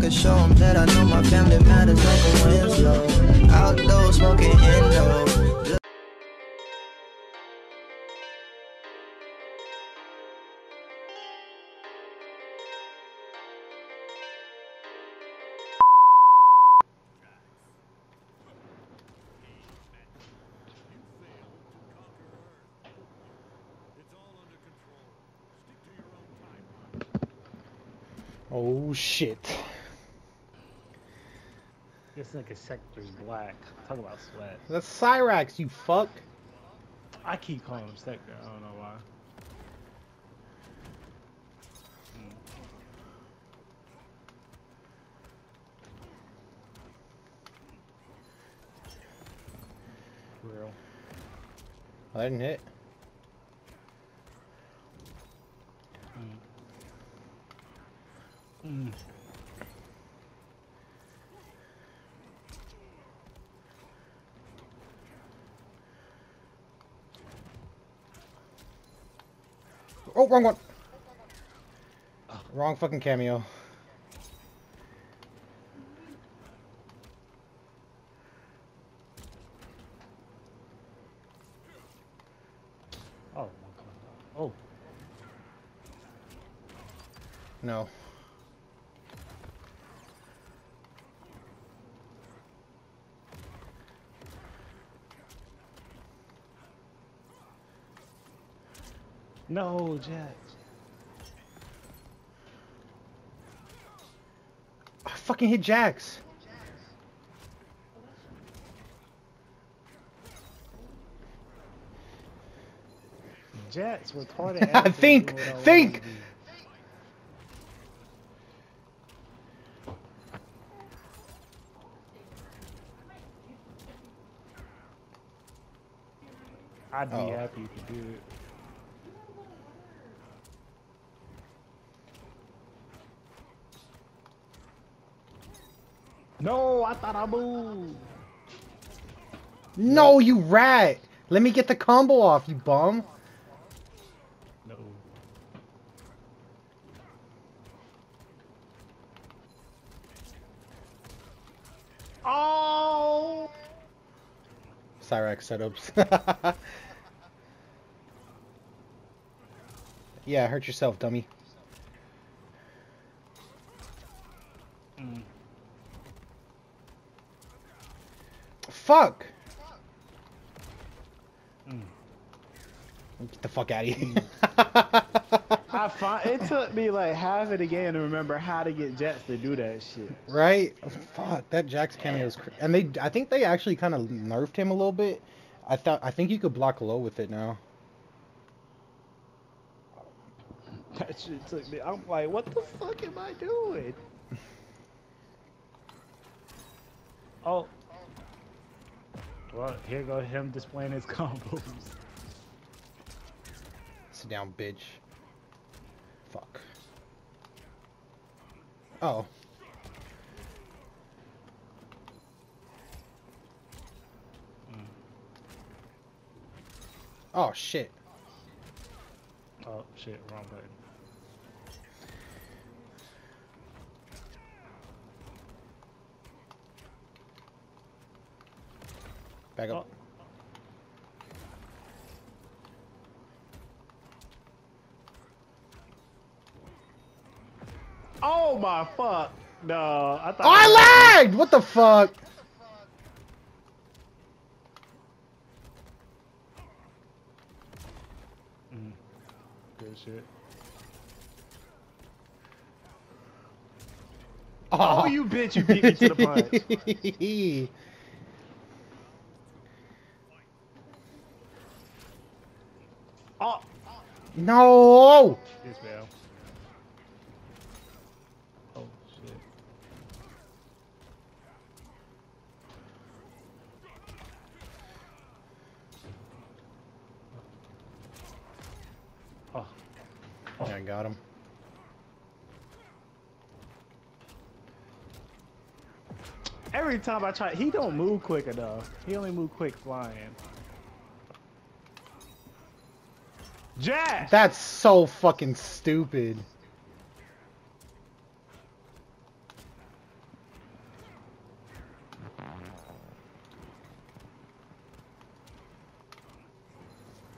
can show them that I know my family matters like a Winslow. Outdoors smoking indo. Oh shit. This nigga sector's black. Talk about sweat. That's Cyrax, you fuck. I keep calling him sector. I don't know why. Real. I didn't hit. Oh, wrong one. Wrong fucking cameo. Oh. Oh. No. No, Jax. I fucking hit Jax. Jax retarded. Think. I'd be happy to do it. No, I thought I moved. No, you rat. Let me get the combo off, you bum. No. Oh! Cyrax setups. Yeah, hurt yourself, dummy. Fuck! Get the fuck out of here. It took me like half of the game to remember how to get Jax to do that shit. Right? Fuck, that Jax cameo is and I think they actually kind of nerfed him a little bit. I think you could block low with it now. That shit took me. I'm like, what the fuck am I doing? Oh. Well, here goes him displaying his combos. Sit down, bitch. Fuck. Oh. Oh, shit. Oh, shit, wrong button. Back up. Oh my fuck! No, I thought. Oh, I lagged! What the fuck? Good shit. Oh, you bitch! You beat me to the punch. Oh! No! Yes, man. Oh, shit. Oh. Yeah, I got him. Every time I try, he don't move quick enough. He only move quick flying. Jax! That's so fucking stupid.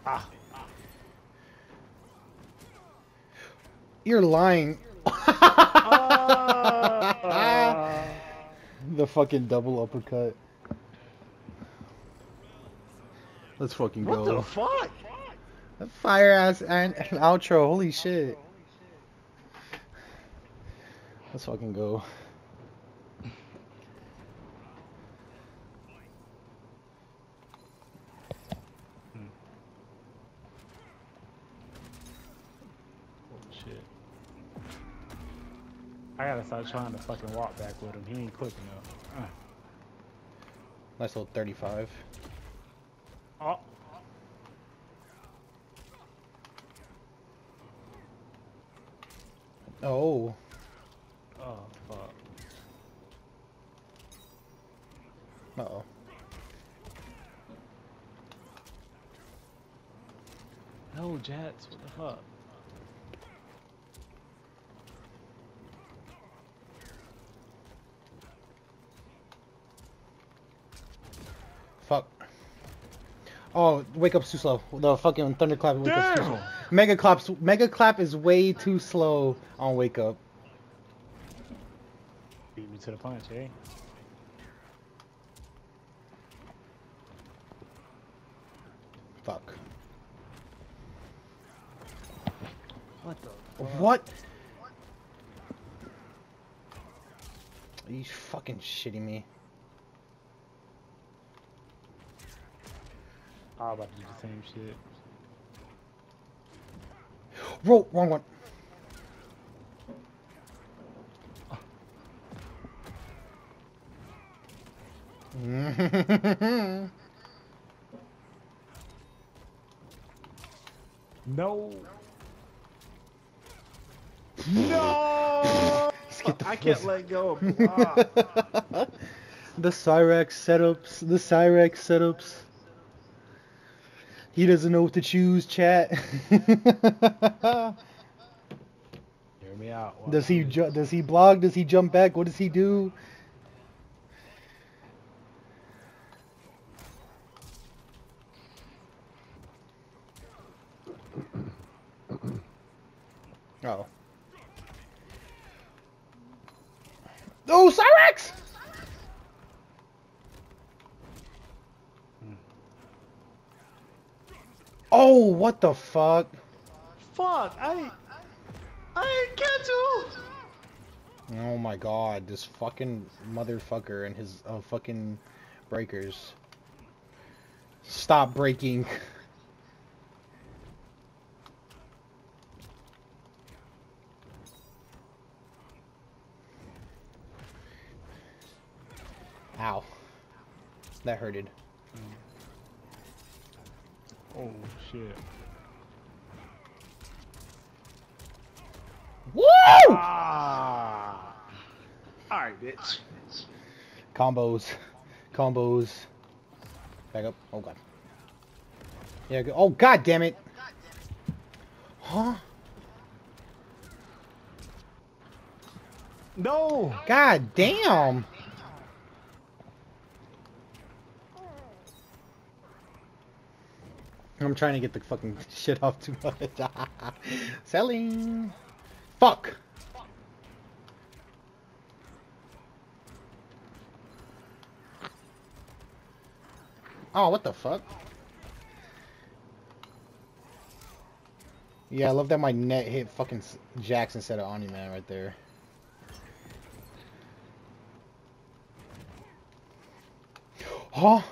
Ah. You're lying. Oh. The fucking double uppercut. Let's fucking What go. the fuck? Fire ass and outro. Holy shit. Let's fucking go. Shit. I gotta start trying to fucking walk back with him. He ain't quick enough. Nice little 35. Oh. Oh. Oh, fuck. Uh-oh. No, Jats. What the fuck? Fuck. Oh, wake up's too slow. The fucking thunderclap wake up's too Damn! slow. Mega clap is way too slow on wake up. Beat me to the punch, eh? Fuck. What the fuck? What? Are you fucking shitting me? I was about to do the same shit. Bro, wrong one. No. No! I can't let go of block. The Cyrax setups. The Cyrax setups. He doesn't know what to choose, chat. Hear me out. Does he block? Does he jump back? What does he do? Oh. Oh, Cyrax! Oh, what the fuck? Fuck! I ain't catch you! Oh my god, this fucking motherfucker and his fucking breakers. Stop breaking. Ow. That hurted. Oh shit. Woo! Ah! Alright, bitch. Combos. Combos. Back up. Oh god. Yeah, oh god damn it. Huh? No! God damn. I'm trying to get the fucking shit off too much. Selling. Fuck. Oh, what the fuck? Yeah, I love that my net hit fucking Jax instead of Omni-Man right there. Huh?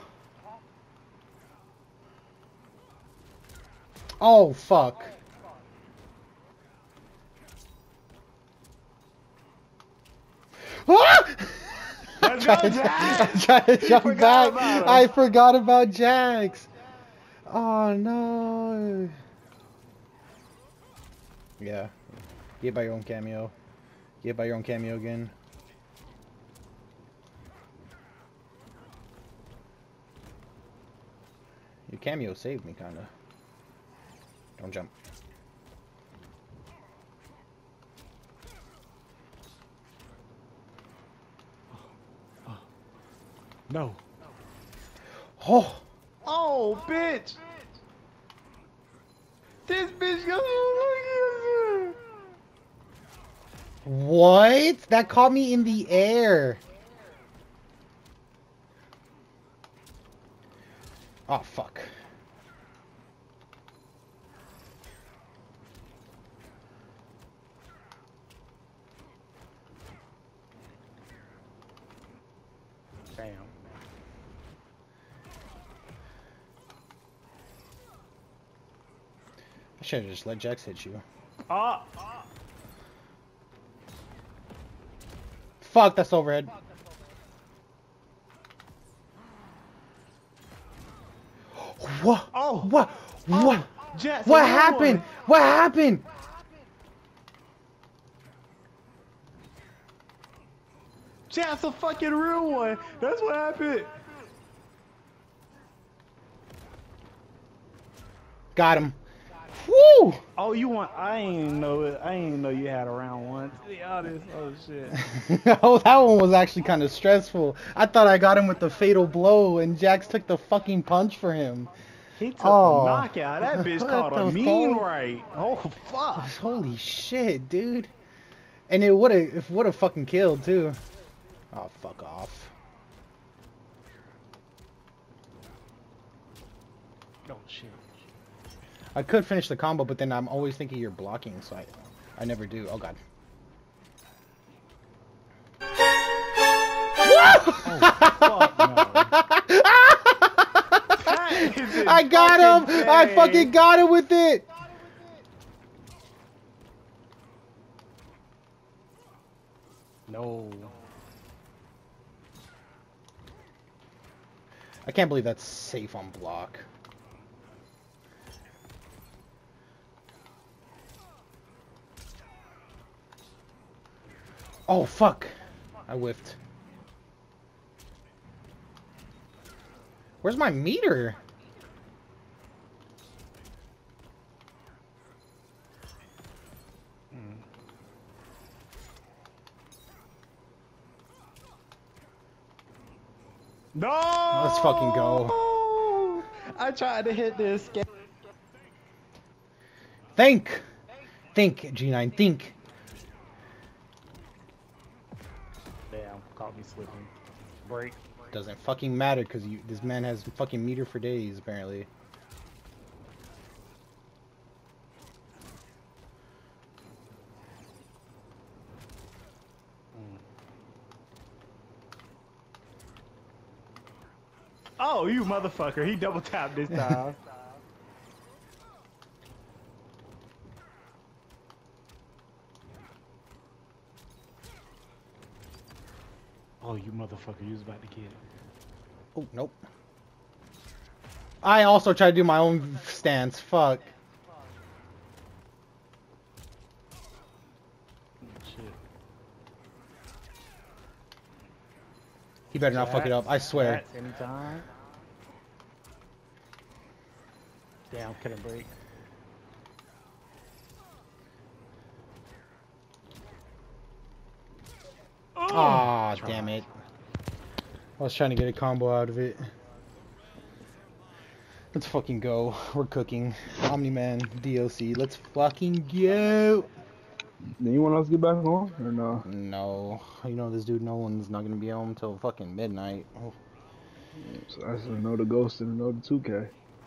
Oh, fuck. Ah! Let's go, Jax! I'm trying to jump forgot back. about him. I forgot about Jax. Oh, no. Yeah. Get by your own cameo. Get by your own cameo again. Your cameo saved me, kinda. Don't jump. No. Oh! Oh, bitch! bitch goes. What? That caught me in the air. Oh, fuck. Damn. I should have just let Jax hit you. Ah. Fuck, that's overhead. What? Oh. What? What? Jets, What a real happened? one. What happened? Jets, a fucking real one. That's what happened. Got him. Woo! Oh, you want? I ain't know it. I ain't know you had a round one. To be honest. Oh shit. Oh, that one was actually kind of stressful. I thought I got him with the fatal blow, and Jax took the fucking punch for him. He took Oh. a knockout. That bitch What caught a the mean fuck? right. Oh fuck. Holy shit, dude! And it would have fucking killed too. Oh, fuck off. Oh shit. I could finish the combo, but then I'm always thinking you're blocking, so I never do. Oh god. Fuck no. I got him! I fucking got him with it! No. I can't believe that's safe on block. Oh, fuck. I whiffed. Where's my meter? No! Let's fucking go. I tried to hit this. Think! Think, G9, think. Damn, caught me slipping. Break. Doesn't fucking matter because this man has fucking meter for days, apparently. Oh, you motherfucker. He double tapped this time. Oh, you motherfucker. You was about to get it. Oh, nope. I also tried to do my own stance. Fuck. Shit. He better not fuck it up, I swear. Jats anytime. Damn, couldn't break. Ah, damn it. I was trying to get a combo out of it. Let's fucking go. We're cooking. Omni-Man, DLC. Let's fucking go. Anyone else get back on or no? No. You know this dude Nolan's not gonna be home till fucking midnight. Oh. So I said no to Ghost and no to 2K.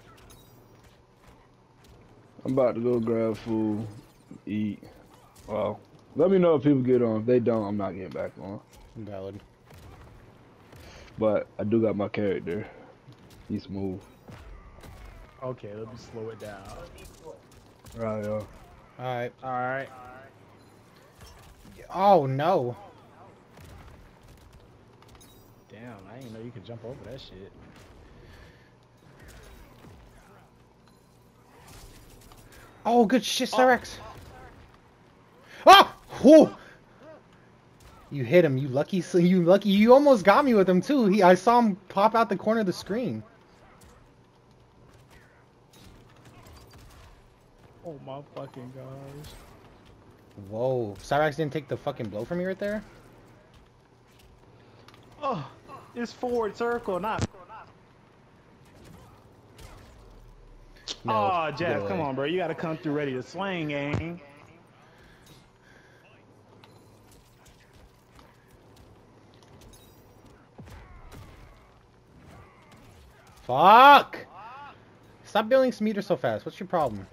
I'm about to go grab food, eat. Well, let me know if people get on. If they don't, I'm not getting back on. Valid. But I do got my character. He's smooth. Okay, let me slow it down. Right, yo. Alright. Alright. Oh, no. Damn, I didn't know you could jump over that shit. Oh, good shit, Cyrex. Ah! Whew! You hit him, you lucky, you almost got me with him too. I saw him pop out the corner of the screen. Oh my fucking gosh. Whoa, Cyrex didn't take the fucking blow from me right there? Oh, it's forward circle, not. No. Oh, get Jazz, come away. on, bro. You gotta come through ready to swing, gang. Fuck! Stop building some meters so fast. What's your problem?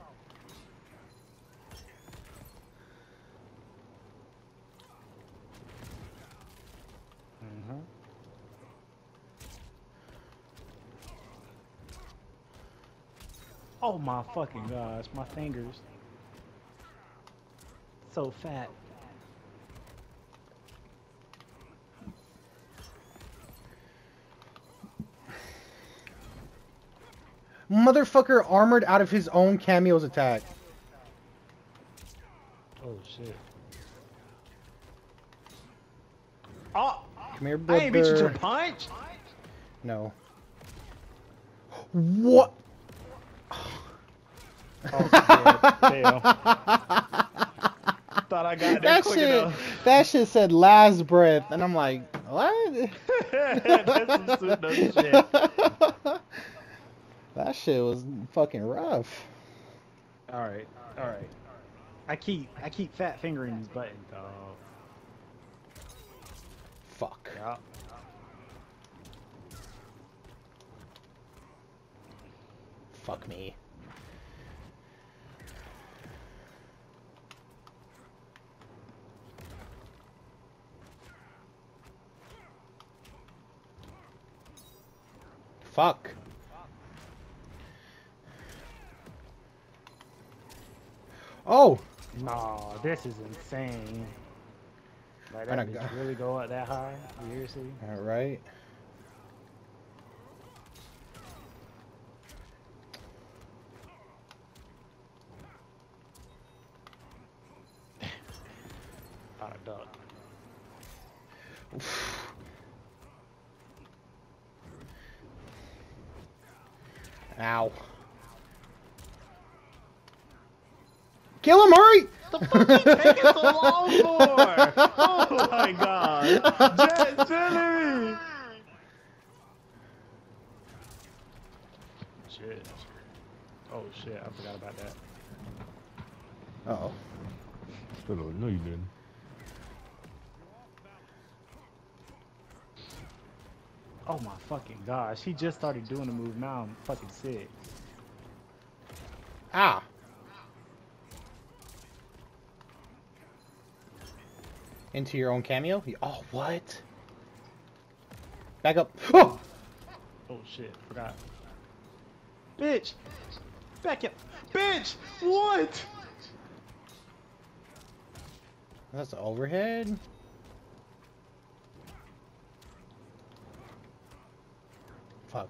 Oh my fucking gosh, my fingers. So fat. Motherfucker armored out of his own cameo's attack. Oh shit. Oh! Come here, I brother. ain't beat you to a punch! No. What? Oh, yeah, damn. Thought I got there quick enough. That shit said last breath, and I'm like, what? That's some souped up shit. That shit was fucking rough. Alright, alright. I keep fat fingering these buttons, dog. Fuck. Yeah. Fuck me. Fuck. Oh! No, this is insane. Like, I that know- bitch really go up that high? Seriously? Alright. Not a duck. Ow. Kill him, hurry! The fuck you taking so long for? Oh my god. Jet Jelly! Shit. Oh shit, I forgot about that. Uh-oh. No, you didn't. Oh my fucking gosh, he just started doing the move now, I'm fucking sick. Ah. Into your own cameo? Oh, what? Back up. Oh! Oh shit, forgot. Bitch! Back up! Bitch! What? That's the overhead? Fuck.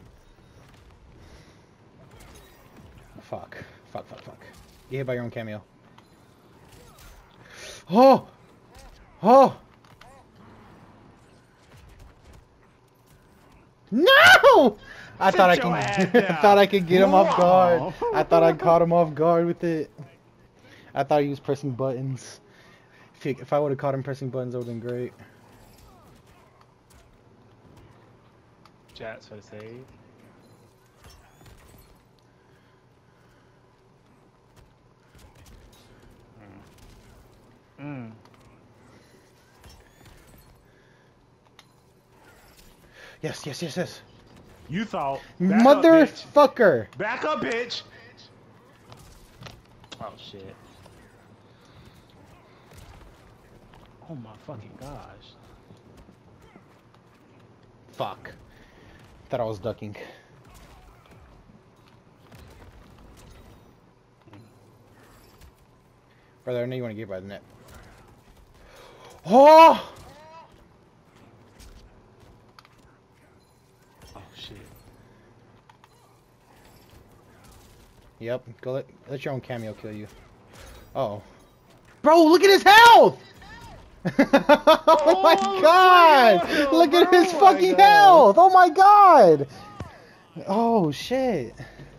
Fuck. Fuck, fuck, fuck. Get hit by your own cameo. Oh! Oh! No! I thought I Sit your ass could. down. I thought I could get him off guard. Wow. I thought I caught him off guard with it. I thought he was pressing buttons. If I would have caught him pressing buttons, that would have been great. Jats for the save. Mm. Yes, yes, yes, yes. You thought. Back up, bitch. Motherfucker! Back up, bitch! Oh shit. Oh my fucking gosh. Fuck. Thought I was ducking. Brother, I know you want to get by the net. Oh! Oh shit. Yep, go let your own cameo kill you. Uh-oh. Bro, look at his health! Oh my god! shit, Look at bro, his oh my fucking God. health! Oh my god! Oh shit.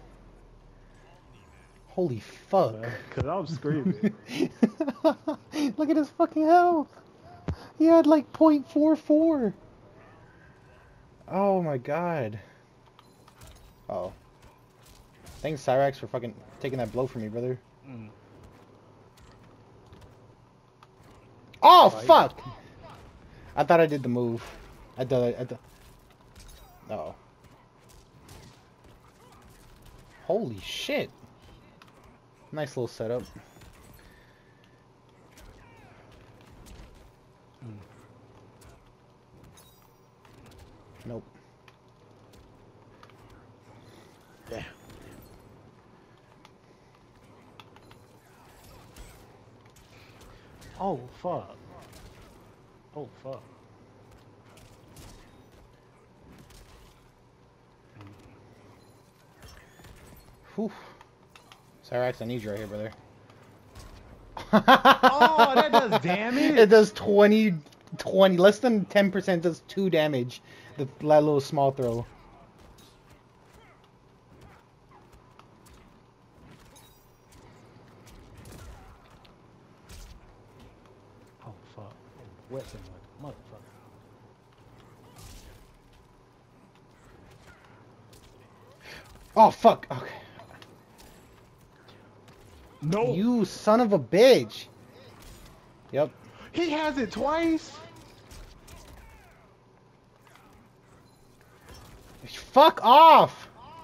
Holy fuck. Cause I'm screaming. Look at his fucking health! He had like 0.44. Oh my god. Uh oh. Thanks, Cyrax, for fucking taking that blow from me, brother. Oh, fuck! I thought I did the move. I thought. Uh-oh. Holy shit. Nice little setup. Nope. Yeah. Oh fuck. Oh fuck. Whew. Cyrax, I need you right here, brother. Oh, that does damage. It does 20, less than 10% does 2 damage. That little small throw. Oh fuck. Wet him like a motherfucker. Oh, fuck. Okay. No. You son of a bitch. Yep. He has it twice. Fuck off.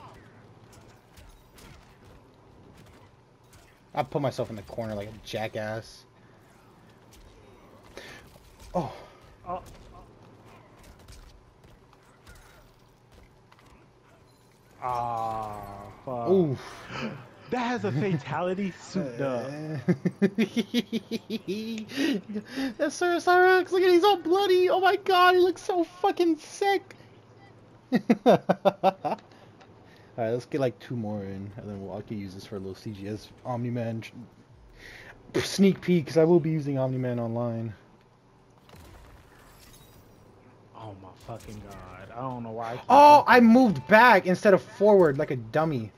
I put myself in the corner like a jackass. Oh. Oh. Ah, fuck. Oof. That has a fatality souped up. Yes, sir, Cyrax. Look at he's all bloody. Oh my god, he looks so fucking sick. Alright, let's get like 2 more in, and then I can use this for a little CGS Omni-Man sneak peek, because I will be using Omni-Man online. Oh my fucking god. I don't know why I keep Oh, doing I moved back instead of forward like a dummy.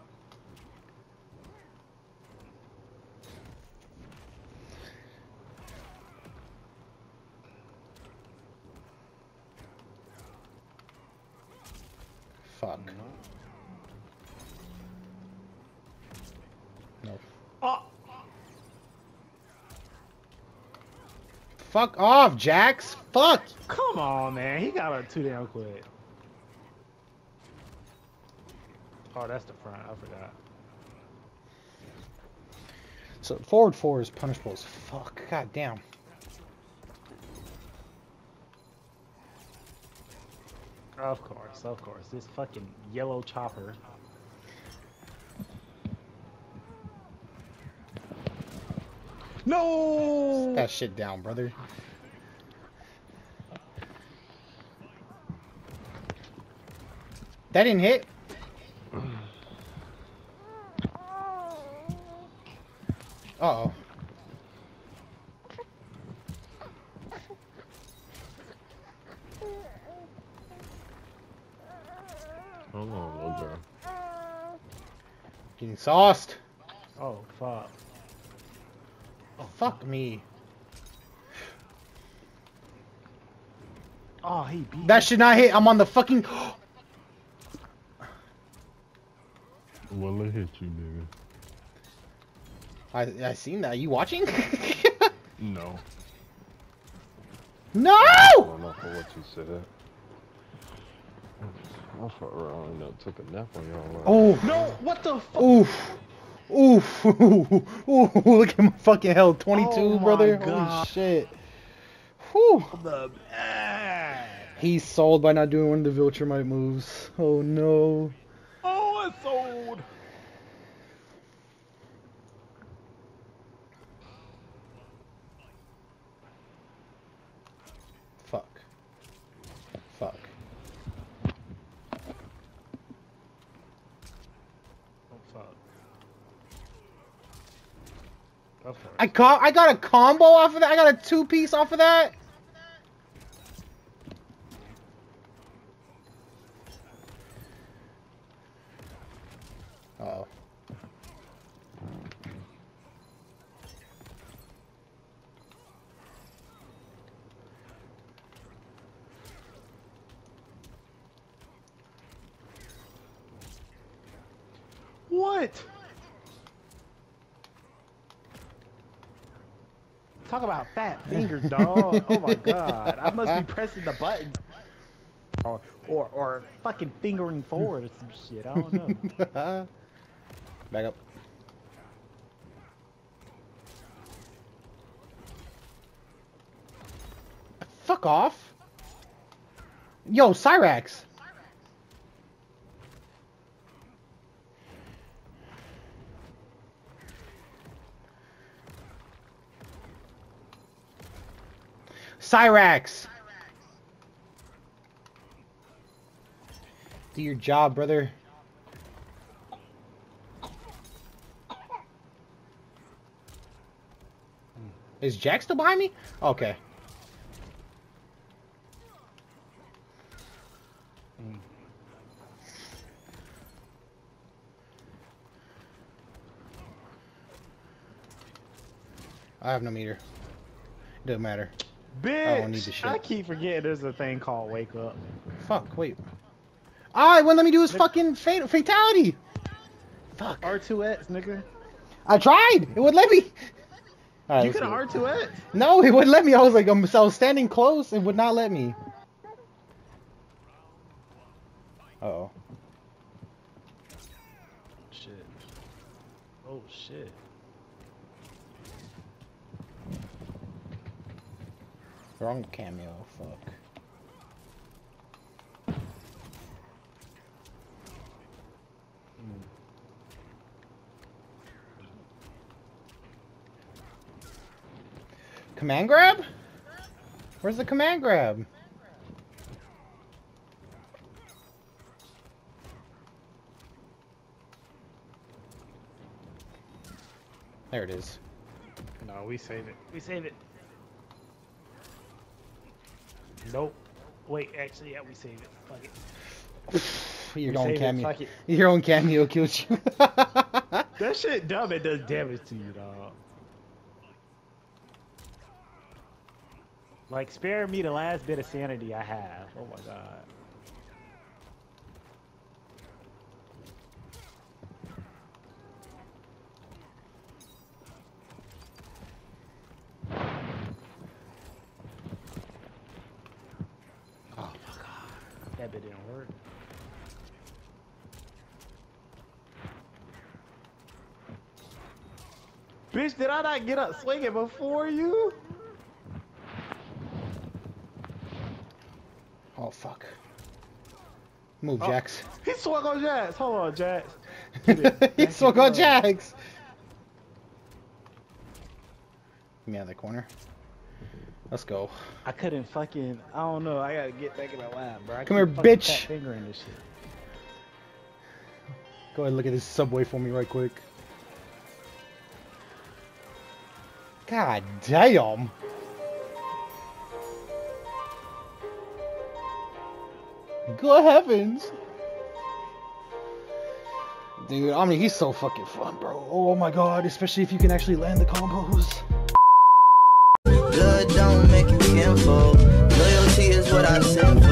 Fuck. No. Oh. Fuck off, Jax. Fuck. Come on, man. He got her too damn quick. Oh, that's the front. I forgot. So forward 4 is punishable as fuck. God damn. Of course, of course. This fucking yellow chopper. No! That shit down, brother. That didn't hit. Uh-oh. Hold on, little girl. Getting sauced. Oh, fuck. Oh, fuck me. Oh, he beat That should not hit. I'm on the fucking... Well, it hit you, nigga. I seen that. You watching? No. No! I don't know for what you said. I fuck around and took a nap on y'all. Oh. No, what the fuck? Oof. Oof. Ooh, look at my fucking health. 22, Oh my brother. God. Holy shit. Whew. The bad. He's sold by not doing one of the Viltrumite moves. Oh no. Oh, it's old. Fuck. Fuck. Oh, fuck. Of course. I got a combo off of that. I got a 2-piece off of that. Uh-oh. it! Talk about fat fingers, dog. Oh my god. I must be pressing the button. Or fucking fingering forward or some shit. I don't know. Back up. Fuck off. Yo, Cyrax. Cyrax. Do your job, brother. Is Jack still behind me? Okay. I have no meter. Doesn't matter. Bitch! I don't need the shit. I keep forgetting there's a thing called wake up. Fuck, wait. Ah, it wouldn't let me do his fucking fatality. Fuck. R2X, nigga. I tried. It wouldn't let me. All right, You let's could have go. R2X. No, it wouldn't let me. I was like, I was standing close. It would not let me. Uh-oh. Shit. Oh shit. Wrong cameo. Fuck. Command grab? Where's the command grab? There it is. No, we save it. We save it. Nope. Wait, actually, yeah, we save it. Fuck it. Your We own save it, cameo. fuck it. Your own cameo killed you. That shit dumb. It does damage to you, dog. Like, spare me the last bit of sanity I have. Oh my god. Oh my god. That bit didn't work. Bitch, did I not get up swinging before you? Oh fuck. Move, Oh. Jax. He swung on Jax. Hold on, Jax. He swung on Jax. Get me out of that corner. Let's go. I couldn't fucking. I don't know. I gotta get back in my lab, bro. I Come here, keep fucking bitch. fat fingering this shit. Go ahead and look at this subway for me right quick. God damn. Good heavens. Dude, I mean, he's so fucking fun, bro. Oh my god, especially if you can actually land the combos. Blood don't make you kinfolk. Loyalty is what I send for.